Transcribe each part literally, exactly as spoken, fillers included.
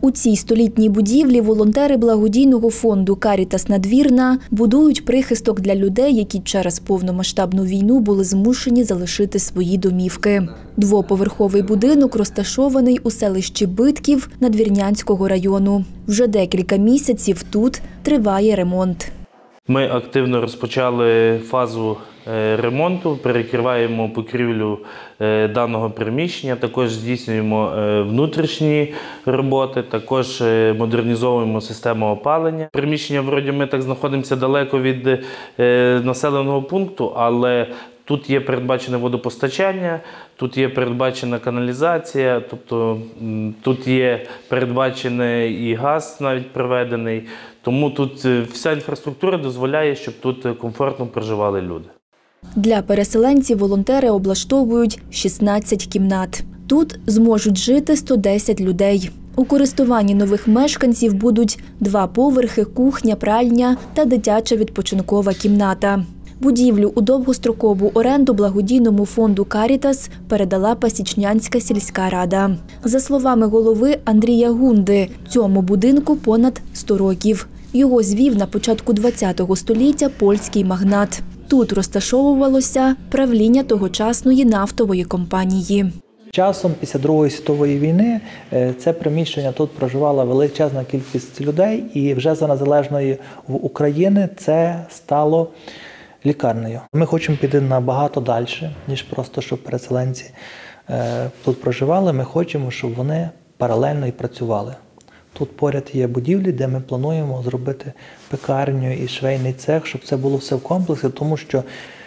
У цій столітній будівлі волонтери благодійного фонду «Карітас Надвірна» будують прихисток для людей, які через повномасштабну війну були змушені залишити свої домівки. Двоповерховий будинок розташований у селищі Битків Надвірнянського району. Вже декілька місяців тут триває ремонт. Ми активно розпочали фазу ремонту, перекриваємо покрівлю даного приміщення, також здійснюємо внутрішні роботи, також модернізовуємо систему опалення. Приміщення, вроді, ми так знаходимося далеко від населеного пункту, але тут є передбачене водопостачання, тут є передбачена каналізація, тобто тут є передбачений і газ навіть проведений. Тому тут вся інфраструктура дозволяє, щоб тут комфортно проживали люди. Для переселенців волонтери облаштовують шістнадцять кімнат. Тут зможуть жити сто десять людей. У користуванні нових мешканців будуть два поверхи, кухня, пральня та дитяча відпочинкова кімната. Будівлю у довгострокову оренду благодійному фонду «Карітас» передала Пасічнянська сільська рада. За словами голови Андрія Гунди, цьому будинку понад сто років. Його звів на початку ХХ століття польський магнат. Тут розташовувалося правління тогочасної нафтової компанії. Часом, після Другої світової війни, це приміщення тут проживала величезна кількість людей, і вже за незалежної України це стало лікарнею. Ми хочемо піти набагато далі, ніж просто, щоб переселенці тут проживали. Ми хочемо, щоб вони паралельно і працювали. Тут поряд є будівлі, де ми плануємо зробити пекарню і швейний цех, щоб це було все в комплексі, тому що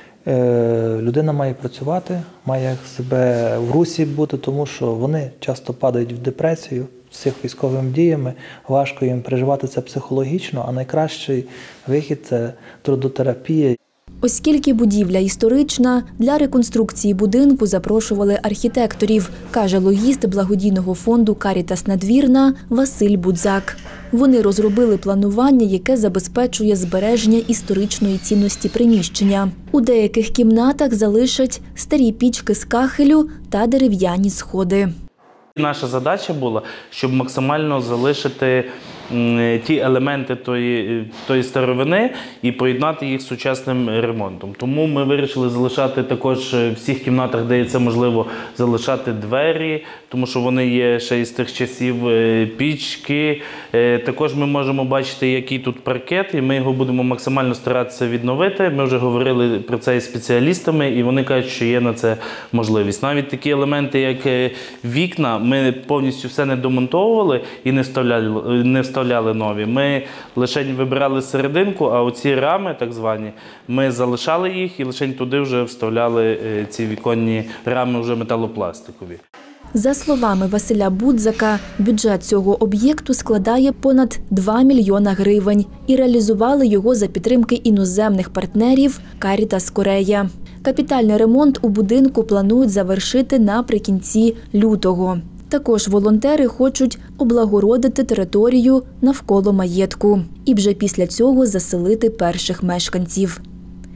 е, людина має працювати, має себе в русі бути, тому що вони часто падають в депресію з цих військовими діями, важко їм переживати це психологічно, а найкращий вихід – це трудотерапія. Оскільки будівля історична, для реконструкції будинку запрошували архітекторів, каже логіст благодійного фонду «Карітас Надвірна» Василь Будзак. Вони розробили планування, яке забезпечує збереження історичної цінності приміщення. У деяких кімнатах залишать старі пічки з кахелю та дерев'яні сходи. Наша задача була, щоб максимально залишити ті елементи тої, тої старовини і поєднати їх з сучасним ремонтом. Тому ми вирішили залишати також в всіх кімнатах, де це можливо, залишати двері, тому що вони є ще із тих часів, пічки. Також ми можемо бачити, який тут паркет, і ми його будемо максимально старатися відновити. Ми вже говорили про це із спеціалістами, і вони кажуть, що є на це можливість. Навіть такі елементи, як вікна, ми повністю все не домонтовували і не вставляли, не вставляли нові. Ми лише вибирали серединку, а оці рами, так звані, ми залишали їх і лише туди вже вставляли ці віконні рами вже металопластикові. За словами Василя Будзака, бюджет цього об'єкту складає понад два мільйона гривень і реалізували його за підтримки іноземних партнерів «Карітас Корея». Капітальний ремонт у будинку планують завершити наприкінці лютого. Також волонтери хочуть облагородити територію навколо маєтку і вже після цього заселити перших мешканців.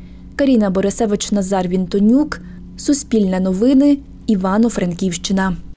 Каріна Борисевич, Назар Вінтонюк, Суспільне новини, Івано-Франківщина.